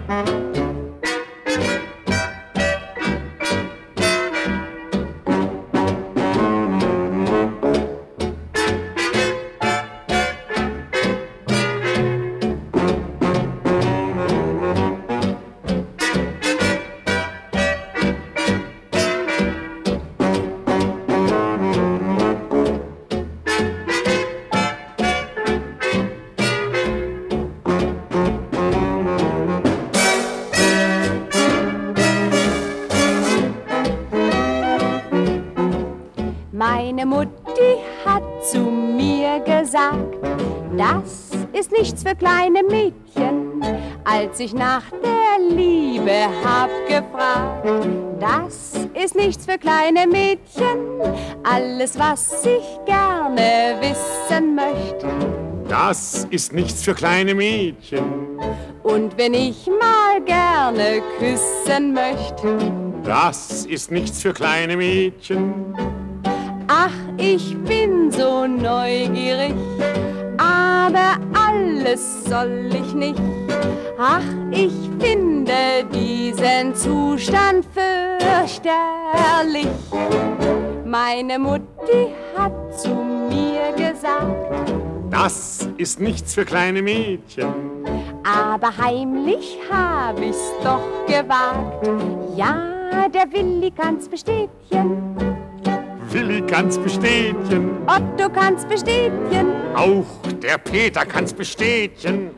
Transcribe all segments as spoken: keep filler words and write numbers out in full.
Meine Mutti hat zu mir gesagt, das ist nichts für kleine Mädchen. Als ich nach der Liebe hab gefragt, das ist nichts für kleine Mädchen. Alles, was ich gerne wissen möchte, das ist nichts für kleine Mädchen. Und wenn ich mal gerne küssen möchte, das ist nichts für kleine Mädchen. Ach, ich bin so neugierig, aber alles soll ich nicht. Ach, ich finde diesen Zustand fürchterlich. Meine Mutti hat zu mir gesagt, das ist nichts für kleine Mädchen. Aber heimlich hab ich's doch gewagt. Ja, der Willi kann's bestätigen. Willi kann's bestätigen. Otto kann's bestätigen. Auch der Peter kann's bestätigen.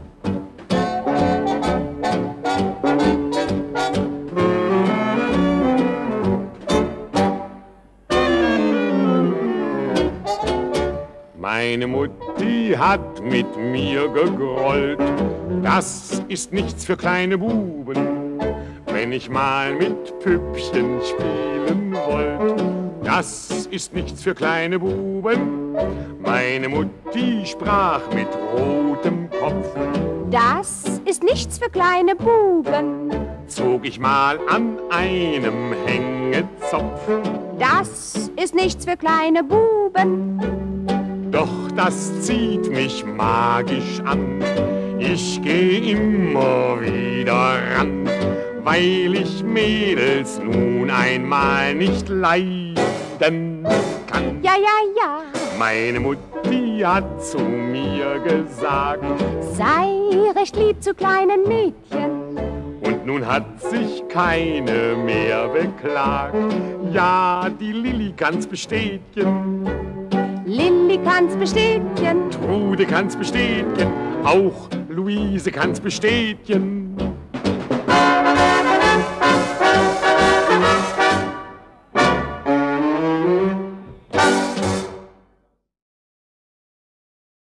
Meine Mutti hat mit mir gegrollt, das ist nichts für kleine Buben. Wenn ich mal mit Püppchen spielen wollt, das ist nichts für kleine Buben. Meine Mutti sprach mit rotem Kopf, das ist nichts für kleine Buben. Zog ich mal an einem Hängezopf, das ist nichts für kleine Buben. Doch das zieht mich magisch an, ich geh immer wieder ran, weil ich Mädels nun einmal nicht leiden kann. Ja, ja, ja. Meine Mutti hat zu mir gesagt, sei recht lieb zu kleinen Mädchen. Und nun hat sich keine mehr beklagt. Ja, die Lilli kann's bestätigen. Lilli kann's bestätigen. Trude kann's bestätigen. Auch Luise kann's bestätigen.